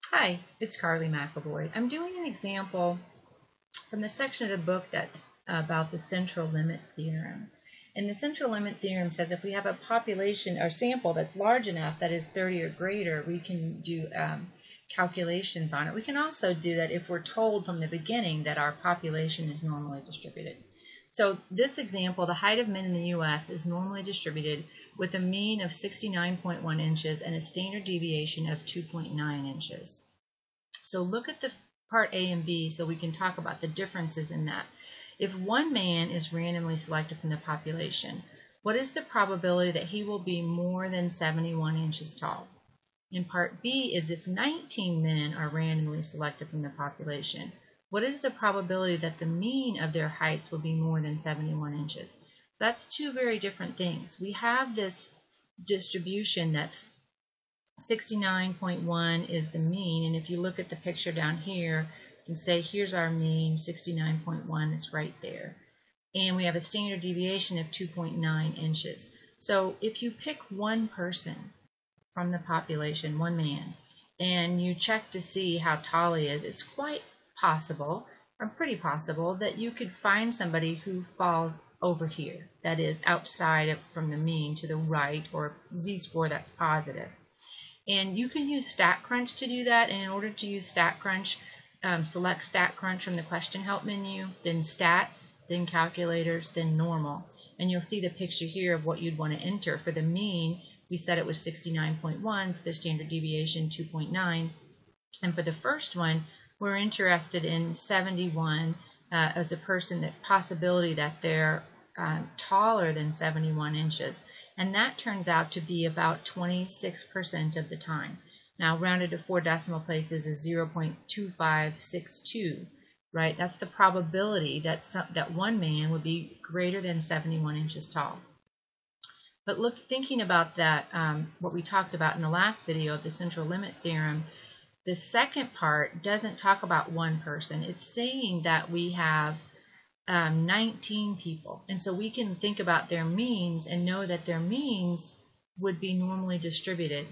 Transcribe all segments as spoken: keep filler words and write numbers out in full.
Hi, it's Carly McAvoy. I'm doing an example from the section of the book that's about the Central Limit Theorem. And the Central Limit Theorem says if we have a population or sample that's large enough, that is thirty or greater, we can do um, calculations on it. We can also do that if we're told from the beginning that our population is normally distributed. So this example, the height of men in the U S is normally distributed with a mean of sixty-nine point one inches and a standard deviation of two point nine inches. So look at the part A and B so we can talk about the differences in that. If one man is randomly selected from the population, what is the probability that he will be more than seventy-one inches tall? In part B is if nineteen men are randomly selected from the population, what is the probability that the mean of their heights will be more than seventy-one inches? So that's two very different things. We have this distribution that's sixty-nine point one is the mean, and if you look at the picture down here, you can say here's our mean, sixty-nine point one is right there. And we have a standard deviation of two point nine inches. So if you pick one person from the population, one man, and you check to see how tall he is, it's quite possible, or pretty possible, that you could find somebody who falls over here, that is outside of from the mean to the right, or z-score that's positive. And you can use StatCrunch to do that, and in order to use StatCrunch, um, select StatCrunch from the question help menu, then Stats, then Calculators, then Normal. And you'll see the picture here of what you'd want to enter. For the mean, we said it was sixty-nine point one, for the standard deviation two point nine, and for the first one, we're interested in seventy-one uh, as a person, that possibility that they're uh, taller than seventy-one inches. And that turns out to be about twenty-six percent of the time. Now, rounded to four decimal places is zero point two five six two, right? That's the probability that, some, that one man would be greater than seventy-one inches tall. But look, thinking about that, um, what we talked about in the last video of the Central Limit Theorem, the second part doesn't talk about one person. It's saying that we have um, nineteen people. And so we can think about their means and know that their means would be normally distributed.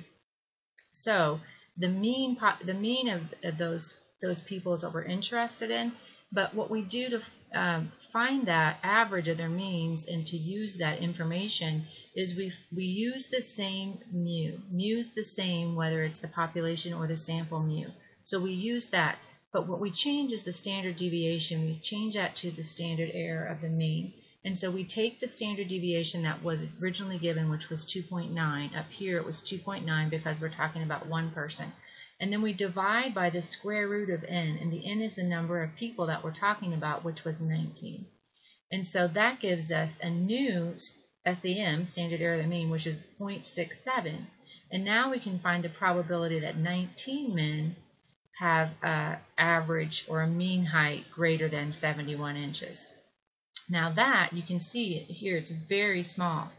So the mean, the mean of, of those, those people is what we're interested in. But what we do to um, find that average of their means and to use that information is we we use the same mu. Mu's the same whether it's the population or the sample mu. So we use that. But what we change is the standard deviation. We change that to the standard error of the mean. And so we take the standard deviation that was originally given, which was two point nine. Up here it was two point nine because we're talking about one person. And then we divide by the square root of n, and the n is the number of people that we're talking about, which was nineteen. And so that gives us a new S E M, standard error of the mean, which is zero point six seven. And now we can find the probability that nineteen men have an average or a mean height greater than seventy-one inches. Now that, you can see it here, it's very small.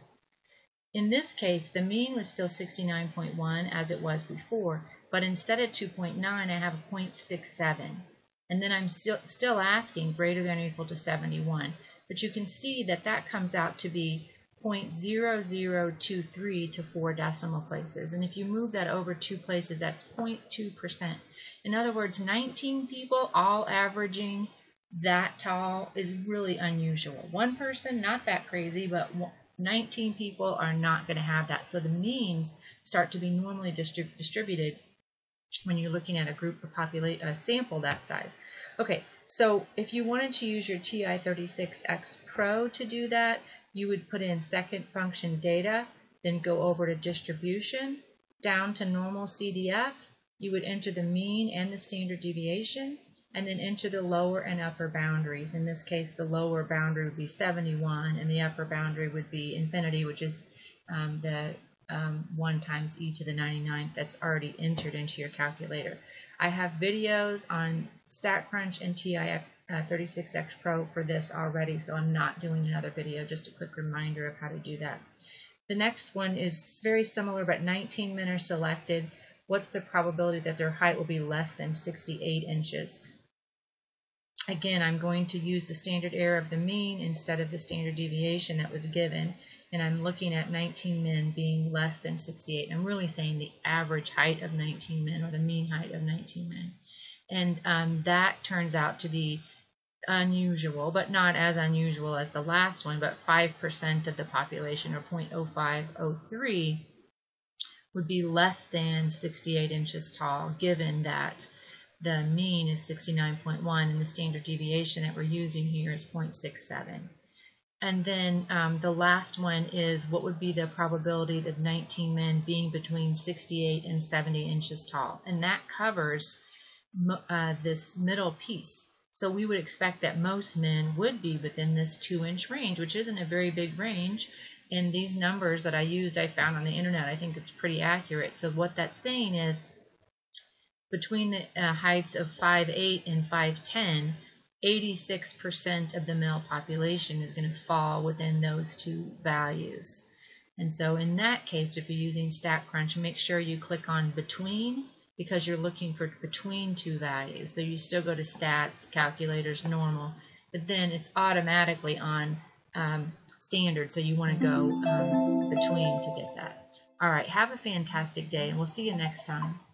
In this case, the mean was still sixty-nine point one as it was before, but instead of two point nine, I have a zero point six seven. And then I'm still, still asking greater than or equal to seventy-one. But you can see that that comes out to be zero point zero zero two three to four decimal places. And if you move that over two places, that's zero point two percent. In other words, nineteen people all averaging that tall is really unusual. One person, not that crazy, but nineteen people are not going to have that. So the means start to be normally distrib distributed when you're looking at a group of populate a sample that size. Okay, so if you wanted to use your T I thirty-six X Pro to do that, you would put in second function data, then go over to distribution, down to normal C D F. You would enter the mean and the standard deviation, and then enter the lower and upper boundaries. In this case, the lower boundary would be seventy-one, and the upper boundary would be infinity, which is um, the um, one times e to the ninety-ninth that's already entered into your calculator. I have videos on StatCrunch and T I thirty-six X Pro for this already, so I'm not doing another video, just a quick reminder of how to do that. The next one is very similar, but nineteen men are selected. What's the probability that their height will be less than sixty-eight inches? again, I'm going to use the standard error of the mean instead of the standard deviation that was given. And I'm looking at nineteen men being less than sixty-eight. I'm really saying the average height of nineteen men, or the mean height of nineteen men. And um, that turns out to be unusual, but not as unusual as the last one, but five percent of the population, or zero point zero five zero three, would be less than sixty-eight inches tall, given that the mean is sixty-nine point one and the standard deviation that we're using here is zero point six seven. And then um, the last one is what would be the probability of nineteen men being between sixty-eight and seventy inches tall. And that covers uh, this middle piece. So we would expect that most men would be within this two inch range, which isn't a very big range. And these numbers that I used, I found on the internet. I think it's pretty accurate. So what that's saying is between the uh, heights of five eight and five ten, eighty-six percent of the male population is going to fall within those two values. And so in that case, if you're using StatCrunch, make sure you click on between, because you're looking for between two values. So you still go to stats, calculators, normal, but then it's automatically on um, standard, so you want to go um, between to get that. All right, have a fantastic day, and we'll see you next time.